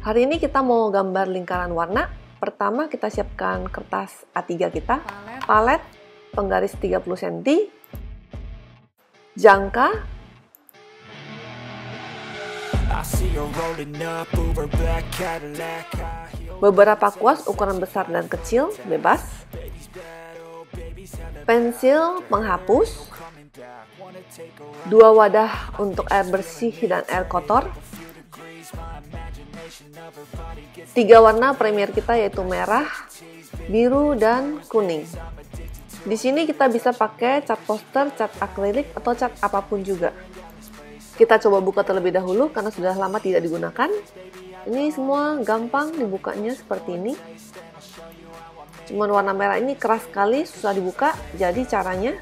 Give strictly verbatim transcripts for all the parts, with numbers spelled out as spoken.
Hari ini kita mau gambar lingkaran warna. Pertama kita siapkan kertas A tiga kita, palet, penggaris tiga puluh sentimeter, jangka, beberapa kuas ukuran besar dan kecil, bebas, pensil penghapus, dua wadah untuk air bersih dan air kotor, tiga warna premier kita yaitu merah, biru, dan kuning. Di sini kita bisa pakai cat poster, cat akrilik, atau cat apapun juga. Kita coba buka terlebih dahulu karena sudah lama tidak digunakan. Ini semua gampang dibukanya seperti ini. Cuman warna merah ini keras sekali, susah dibuka. Jadi caranya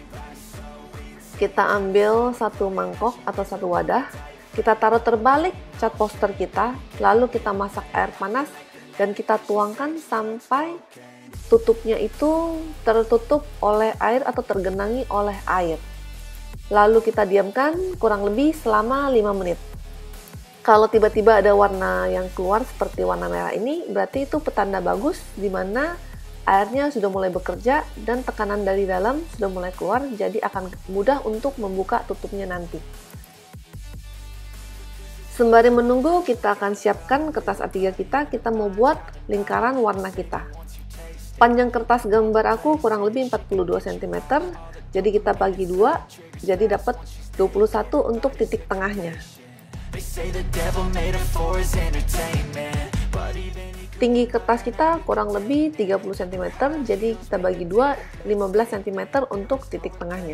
kita ambil satu mangkok atau satu wadah, kita taruh terbalik cat poster kita, lalu kita masak air panas dan kita tuangkan sampai tutupnya itu tertutup oleh air atau tergenangi oleh air. Lalu kita diamkan kurang lebih selama lima menit. Kalau tiba-tiba ada warna yang keluar seperti warna merah ini, berarti itu petanda bagus di mana airnya sudah mulai bekerja dan tekanan dari dalam sudah mulai keluar, jadi akan mudah untuk membuka tutupnya nanti. Sembari menunggu, kita akan siapkan kertas A tiga kita, kita mau buat lingkaran warna kita. Panjang kertas gambar aku kurang lebih empat puluh dua sentimeter, jadi kita bagi dua, jadi dapat dua puluh satu untuk titik tengahnya. Tinggi kertas kita kurang lebih tiga puluh sentimeter, jadi kita bagi dua, lima belas sentimeter untuk titik tengahnya.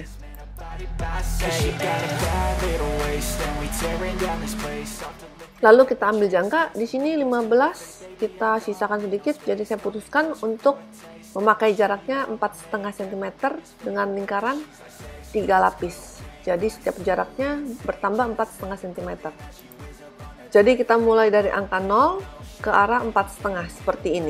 Lalu kita ambil jangka, di sini lima belas, kita sisakan sedikit, jadi saya putuskan untuk memakai jaraknya empat koma lima sentimeter dengan lingkaran tiga lapis. Jadi setiap jaraknya bertambah empat koma lima sentimeter. Jadi kita mulai dari angka nol ke arah empat koma lima seperti ini.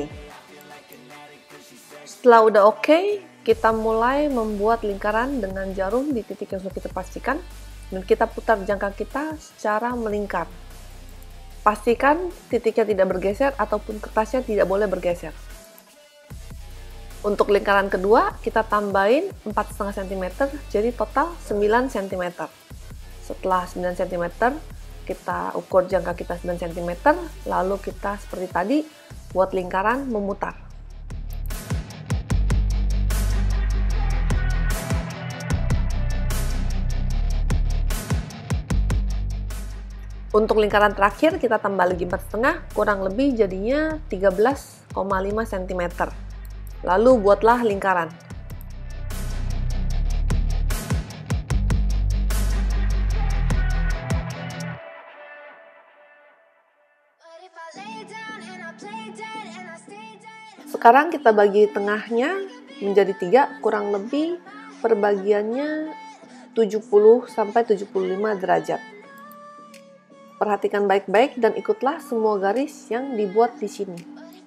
Setelah udah oke, okay, kita mulai membuat lingkaran dengan jarum di titik yang sudah kita pastikan dan kita putar jangka kita secara melingkar. Pastikan titiknya tidak bergeser ataupun kertasnya tidak boleh bergeser. Untuk lingkaran kedua, kita tambahin empat koma lima sentimeter, jadi total sembilan sentimeter. Setelah sembilan sentimeter, kita ukur jangka kita sembilan sentimeter, lalu kita seperti tadi, buat lingkaran memutar. Untuk lingkaran terakhir, kita tambah lagi empat koma lima, kurang lebih jadinya tiga belas koma lima sentimeter. Lalu buatlah lingkaran. Sekarang kita bagi tengahnya menjadi tiga, kurang lebih perbagiannya tujuh puluh sampai tujuh puluh lima derajat. Perhatikan baik-baik dan ikutlah semua garis yang dibuat di sini.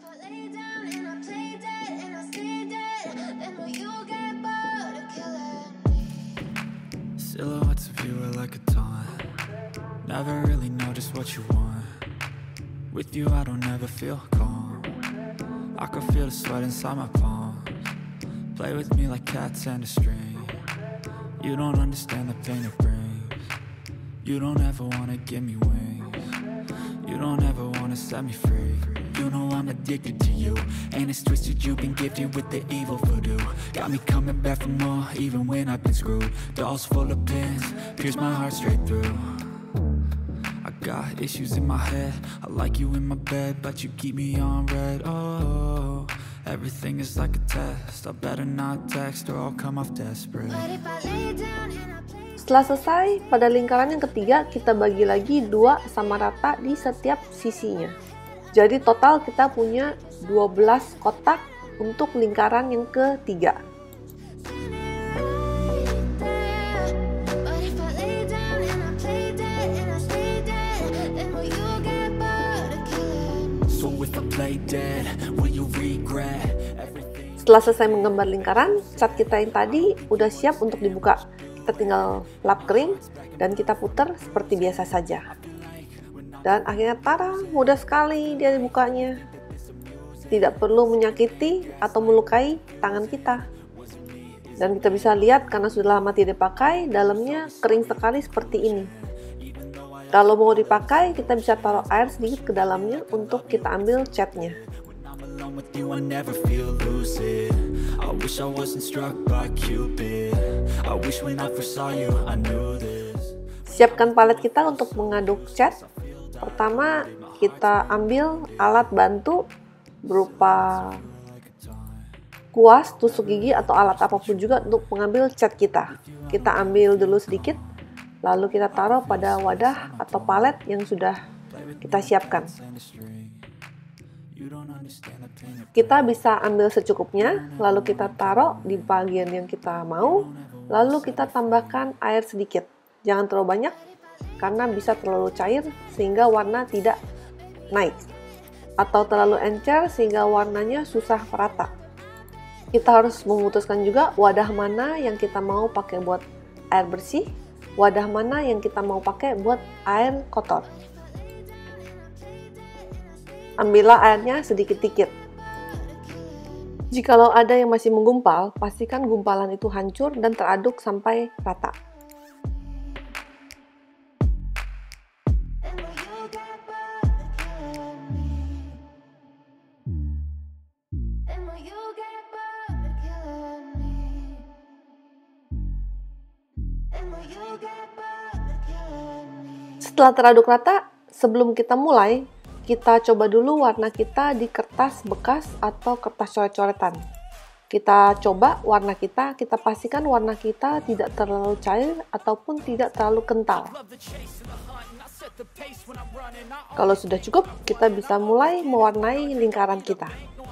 Silhouettes of you are like a taunt. Never really know just what you want. With you I don't ever feel calm. I can feel the sweat inside my palms. Play with me like cats and a string. You don't understand the pain it brings. You don't ever wanna give me wings. You don't ever wanna set me free. You know I'm addicted to you, and it's twisted. You've been gifted with the evil voodoo. Got me coming back for more, even when I've been screwed. Dolls full of pins, pierce my heart straight through. I got issues in my head. I like you in my bed, but you keep me on red. Oh, everything is like a test. I better not text or I'll come off desperate. Setelah selesai, pada lingkaran yang ketiga kita bagi lagi dua sama rata di setiap sisinya. Jadi total kita punya dua belas kotak untuk lingkaran yang ketiga. Setelah selesai menggambar lingkaran, cat kita yang tadi udah siap untuk dibuka. Kita tinggal lap kering dan kita putar seperti biasa saja. Dan akhirnya tara, mudah sekali dia dibukanya. Tidak perlu menyakiti atau melukai tangan kita. Dan kita bisa lihat karena sudah lama tidak dipakai, dalamnya kering sekali seperti ini. Kalau mau dipakai, kita bisa taruh air sedikit ke dalamnya untuk kita ambil catnya. Siapkan palet kita untuk mengaduk cat. Pertama, kita ambil alat bantu berupa kuas, tusuk gigi, atau alat apapun juga untuk mengambil cat kita. Kita ambil dulu sedikit, lalu kita taruh pada wadah atau palet yang sudah kita siapkan. Kita bisa ambil secukupnya, lalu kita taruh di bagian yang kita mau, lalu kita tambahkan air sedikit. Jangan terlalu banyak, karena bisa terlalu cair sehingga warna tidak naik. Atau terlalu encer sehingga warnanya susah merata. Kita harus memutuskan juga wadah mana yang kita mau pakai buat air bersih, wadah mana yang kita mau pakai buat air kotor. Ambillah airnya sedikit-sedikit. Jikalau ada yang masih menggumpal, pastikan gumpalan itu hancur dan teraduk sampai rata. Setelah teraduk rata, sebelum kita mulai, kita coba dulu warna kita di kertas bekas atau kertas coret-coretan. Kita coba warna kita, kita pastikan warna kita tidak terlalu cair ataupun tidak terlalu kental. Kalau sudah cukup, kita bisa mulai mewarnai lingkaran kita.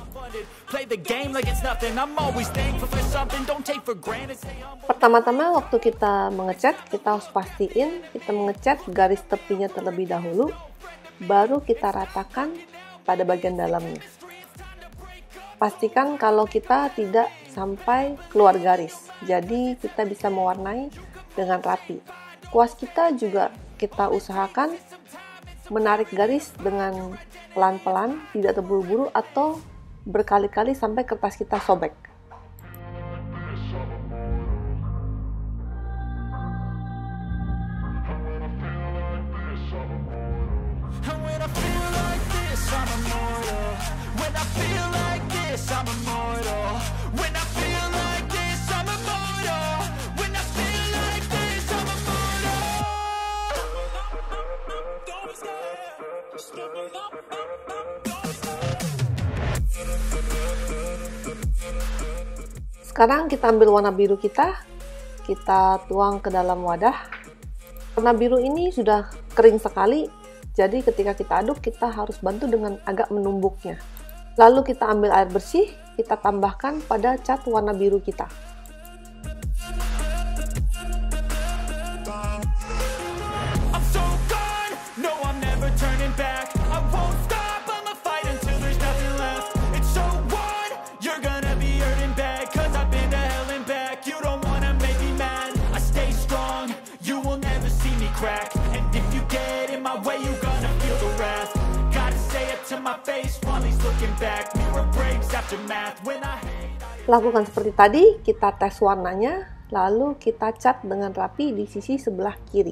Pertama-tama waktu kita mengecat, kita harus pastiin kita mengecat garis tepinya terlebih dahulu, baru kita ratakan pada bagian dalamnya. Pastikan kalau kita tidak sampai keluar garis, jadi kita bisa mewarnai dengan rapi. Kuas kita juga kita usahakan menarik garis dengan pelan-pelan, tidak terburu-buru atau berkali-kali sampai kertas kita sobek. Sekarang kita ambil warna biru kita, kita tuang ke dalam wadah. Warna biru ini sudah kering sekali, jadi ketika kita aduk kita harus bantu dengan agak menumbuknya. Lalu kita ambil air bersih, kita tambahkan pada cat warna biru kita. Lakukan seperti tadi, kita tes warnanya, lalu kita cat dengan rapi di sisi sebelah kiri.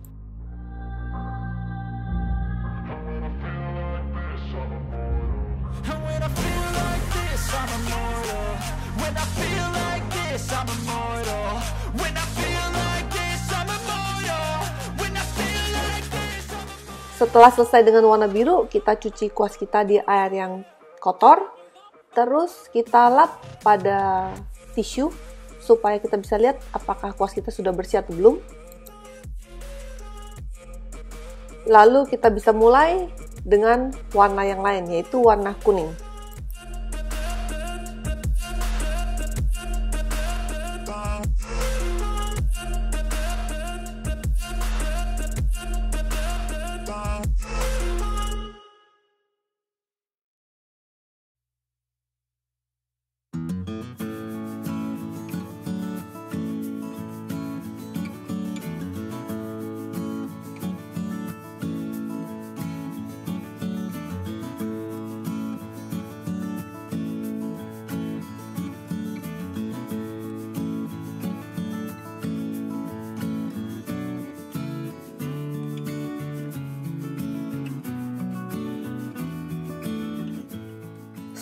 Setelah selesai dengan warna biru, kita cuci kuas kita di air yang kotor. Terus kita lap pada tisu supaya kita bisa lihat apakah kuas kita sudah bersih atau belum. Lalu kita bisa mulai dengan warna yang lain, yaitu warna kuning.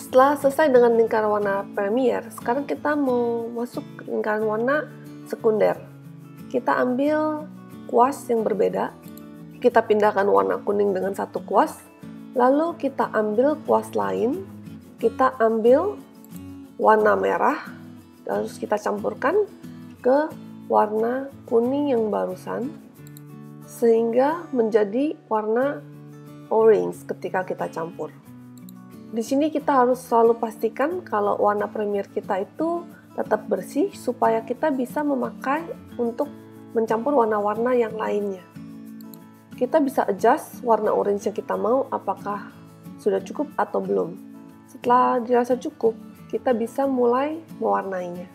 Setelah selesai dengan lingkaran warna primer, sekarang kita mau masuk ke lingkaran warna sekunder. Kita ambil kuas yang berbeda, kita pindahkan warna kuning dengan satu kuas, lalu kita ambil kuas lain, kita ambil warna merah, terus kita campurkan ke warna kuning yang barusan, sehingga menjadi warna orange ketika kita campur. Di sini kita harus selalu pastikan kalau warna primer kita itu tetap bersih supaya kita bisa memakai untuk mencampur warna-warna yang lainnya. Kita bisa adjust warna orange yang kita mau apakah sudah cukup atau belum. Setelah dirasa cukup, kita bisa mulai mewarnainya.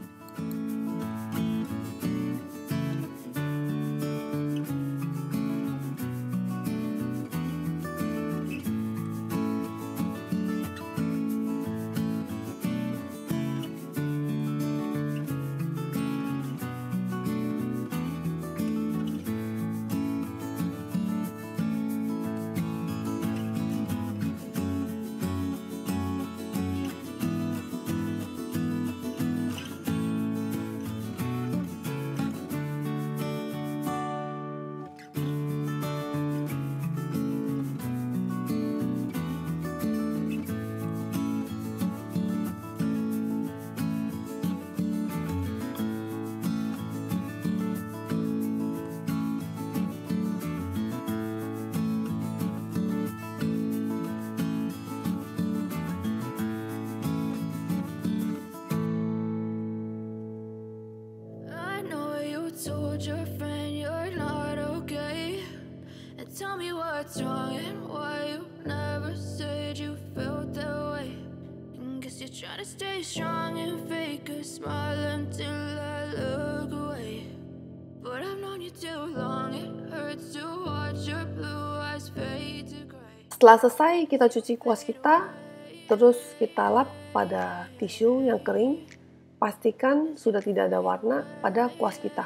Told your friend you're not okay, and tell me what's wrong and why you never said you felt that way. And guess you're trying to stay strong and fake a smile until I look away. But I've known you too long, it hurts to watch your blue eyes fade to gray. Setelah selesai kita cuci kuas kita, terus kita lap pada tisu yang kering. Pastikan sudah tidak ada warna pada kuas kita.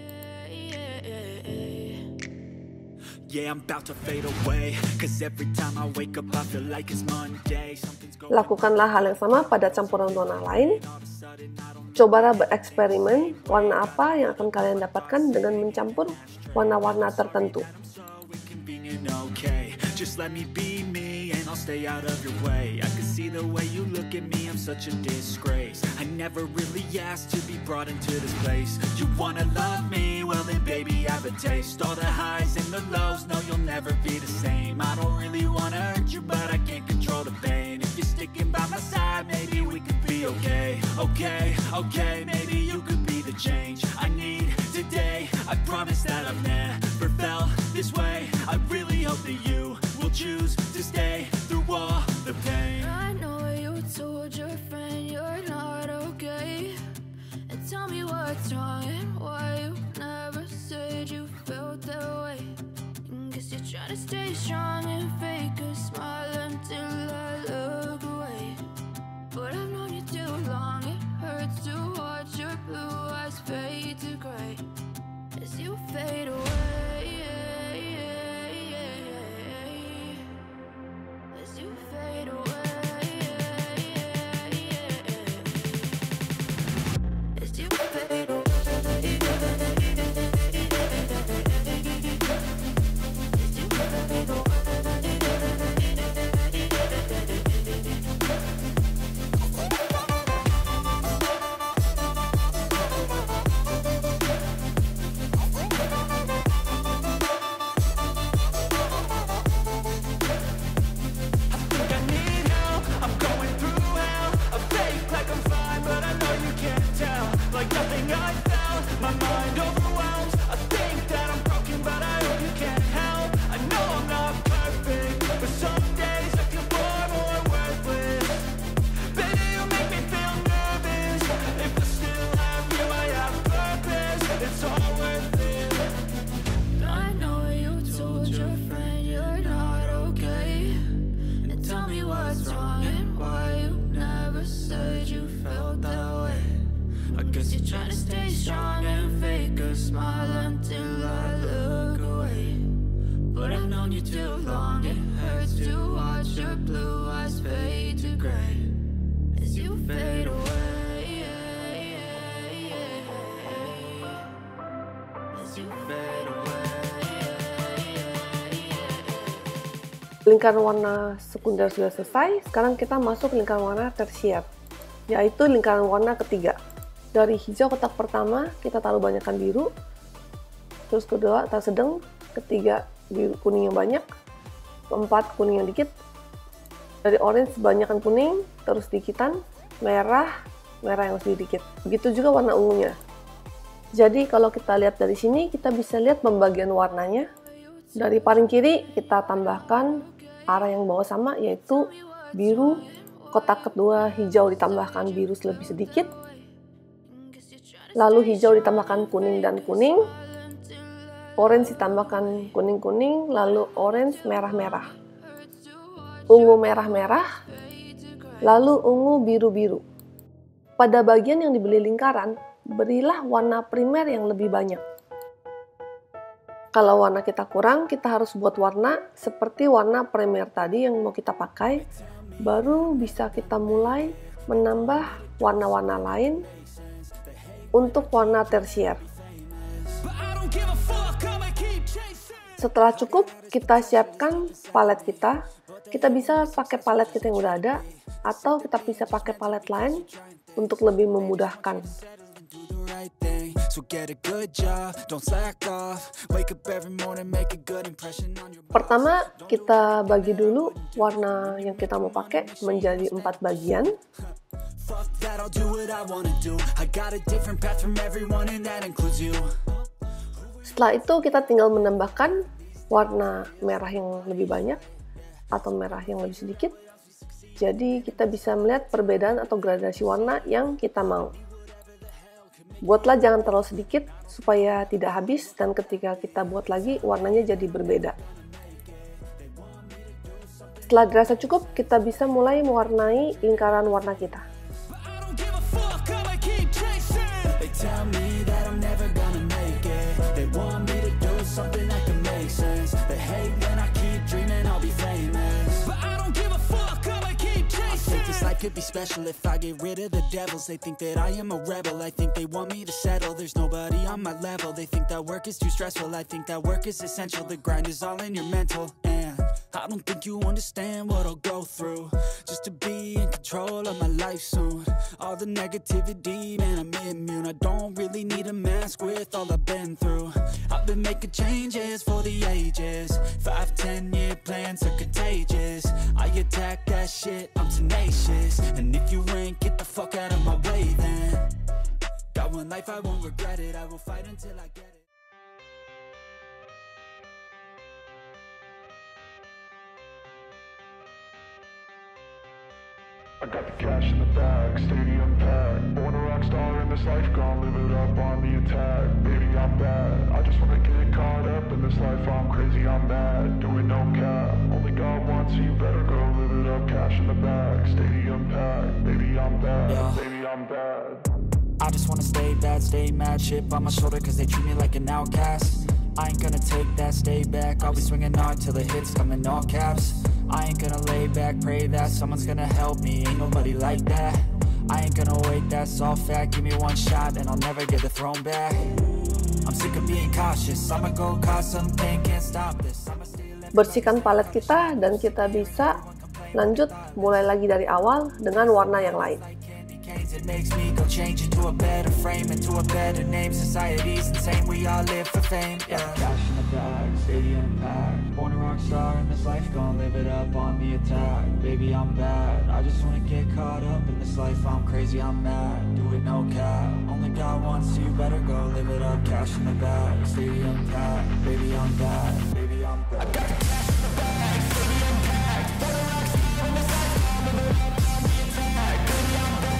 Lakukanlah hal yang sama pada campuran warna lain. Cobalah bereksperimen warna apa yang akan kalian dapatkan dengan mencampur warna-warna tertentu. Just let me be me and I'll stay out of your way. I can see the way you look at me, I'm such a disgrace. I never really asked to be brought into this place. You wanna love me? Well then baby I have a taste. All the highs and the lows, no you'll never be the same. I don't really wanna hurt you but I can't control the pain. If you're sticking by my side, maybe we could be okay. Okay, okay, maybe you could be the change I need today. I promise that I've never felt this way. I really hope that you will choose to stay through all the pain. I know you told your friend you're not okay, and tell me what's wrong and why you never said you felt that way. And guess you're trying to stay strong and fake a smile until I look away. But I've known you too long, it hurts to watch your blue eyes fade to gray as you fade away. Too long, it hurts to watch your blue eyes fade to gray. you fade away, as you fade away. Lingkaran warna sekunder sudah selesai, sekarang kita masuk lingkaran warna tersier, yaitu lingkaran warna ketiga. Dari hijau kotak pertama, kita taruh banyakkan biru, terus kedua taruh sedang, ketiga biru kuning yang banyak, keempat kuning yang dikit, dari orange banyakkan kuning, terus dikitan, merah, merah yang sedikit. Begitu juga warna ungunya. Jadi kalau kita lihat dari sini, kita bisa lihat pembagian warnanya. Dari paling kiri kita tambahkan arah yang bawah sama, yaitu biru. Kotak kedua hijau ditambahkan biru lebih sedikit, lalu hijau ditambahkan kuning dan kuning, orange ditambahkan kuning-kuning, lalu orange merah-merah, ungu merah-merah, lalu ungu biru-biru. Pada bagian yang dibeli lingkaran, berilah warna primer yang lebih banyak. Kalau warna kita kurang, kita harus buat warna seperti warna primer tadi yang mau kita pakai, baru bisa kita mulai menambah warna-warna lain untuk warna tersier. Setelah cukup, kita siapkan palet kita. Kita bisa pakai palet kita yang udah ada, atau kita bisa pakai palet lain untuk lebih memudahkan. Pertama, kita bagi dulu warna yang kita mau pakai menjadi empat bagian. Setelah itu kita tinggal menambahkan warna merah yang lebih banyak atau merah yang lebih sedikit. Jadi kita bisa melihat perbedaan atau gradasi warna yang kita mau. Buatlah jangan terlalu sedikit supaya tidak habis, dan ketika kita buat lagi warnanya jadi berbeda. Setelah dirasa cukup, kita bisa mulai mewarnai lingkaran warna kita. Could be special if I get rid of the devils. They think that I am a rebel. I think they want me to settle. There's nobody on my level. They think that work is too stressful. I think that work is essential. The grind is all in your mental. And I don't think you understand what I'll go through just to be in control of my life soon. All the negativity, man, I'm immune. I don't really need a mask with all I've been through. I've been making changes for the ages. Five, ten year plans are contagious. I attack that shit, I'm tenacious. And if you ain't, get the fuck out of my way then. Got one life, I won't regret it. I will fight until I get it. I got the cash in the bag, stadium packed. Born a rock star in this life, gonna live it up on the attack. Baby, I'm bad, I just wanna get caught up in this life. I'm crazy, I'm mad, doing no cap. Only God wants you, better go live it up. Cash in the bag, stadium packed. Baby, I'm bad, yeah. Baby, I'm bad. I just wanna stay bad, stay mad. Chip on my shoulder cause they treat me like an outcast. I ain't gonna take that, stay back. I'll be swinging hard till the hits come in all caps. I ain't gonna lay back, pray that someone's gonna help me. Ain't nobody like that. I ain't gonna wait, that's all fact. Give me one shot and I'll never get the throne back. I'm sick of being cautious. I'ma go cause something, can't stop this. I'ma stay. Bersihkan palet kita dan kita bisa lanjut mulai lagi dari awal dengan warna yang lain. It makes me go change into a better frame, into a better name. Society's insane, we all live for fame. Yeah. Cash in the bag, stadium packed. Born a rock star in this life, gonna live it up on the attack. Baby, I'm bad. I just wanna get caught up in this life. I'm crazy, I'm mad. Do it no cap. Only God wants you, better go live it up. Cash in the bag, stadium packed. Baby, I'm bad. Baby, I'm bad. I got the cash in the bag, stadium packed. Born a rock star in this life, gonna live it up on the attack. Baby, I'm bad.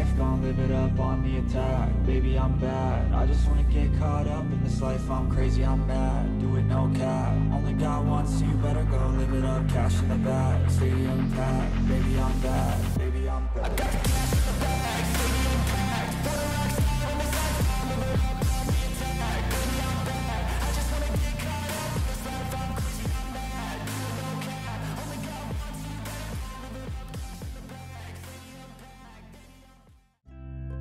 life, gon' live it up on the attack. Baby, I'm bad, I just wanna get caught up in this life. I'm crazy, I'm mad, do it no cap. Only got one, so you better go live it up. Cash in the bag, stadium packed. Baby, I'm bad, baby, I'm bad. I got cash in the bag, stadium packed. Four rocks on this life, I'm living up on the attack. Baby, I'm bad, I just wanna get caught up in this life. I'm crazy, I'm mad, do it no cap. Only got one, so you better go live it up. Cash in the bag, stadium packed.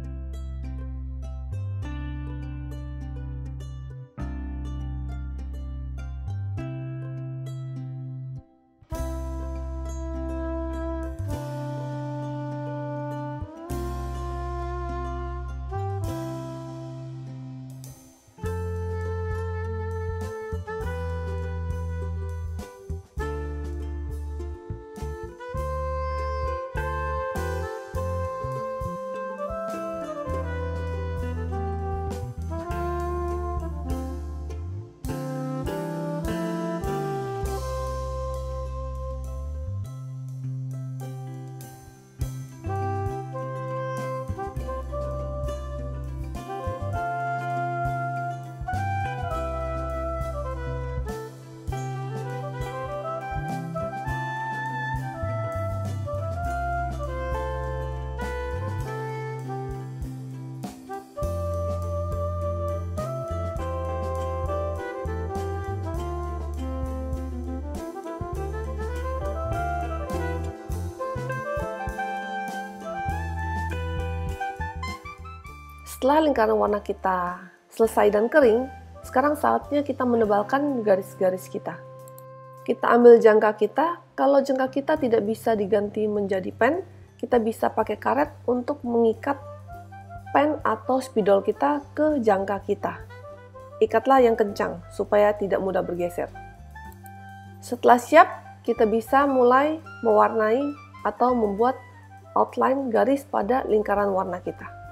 Setelah lingkaran warna kita selesai dan kering, sekarang saatnya kita menebalkan garis-garis kita. Kita ambil jangka kita, kalau jangka kita tidak bisa diganti menjadi pen, kita bisa pakai karet untuk mengikat pen atau spidol kita ke jangka kita. Ikatlah yang kencang supaya tidak mudah bergeser. Setelah siap, kita bisa mulai mewarnai atau membuat outline garis pada lingkaran warna kita.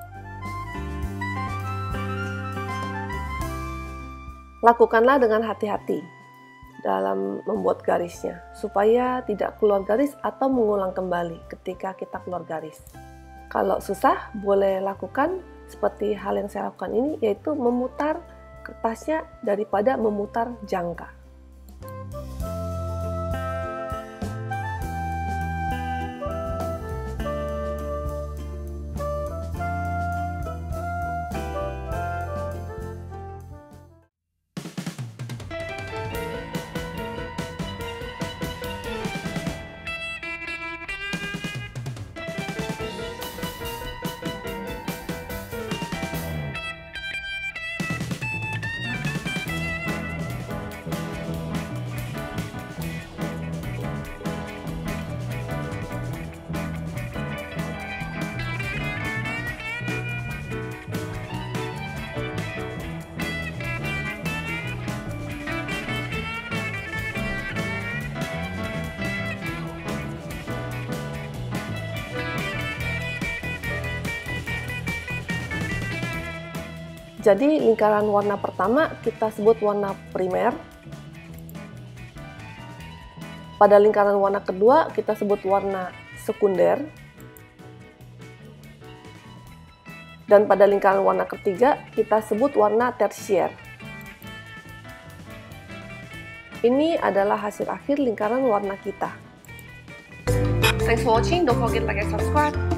Lakukanlah dengan hati-hati dalam membuat garisnya, supaya tidak keluar garis atau mengulang kembali ketika kita keluar garis. Kalau susah, boleh lakukan seperti hal yang saya lakukan ini, yaitu memutar kertasnya daripada memutar jangka. Jadi lingkaran warna pertama kita sebut warna primer. Pada lingkaran warna kedua kita sebut warna sekunder. Dan pada lingkaran warna ketiga kita sebut warna tersier. Ini adalah hasil akhir lingkaran warna kita. Thanks for watching. Don't forget to like and subscribe.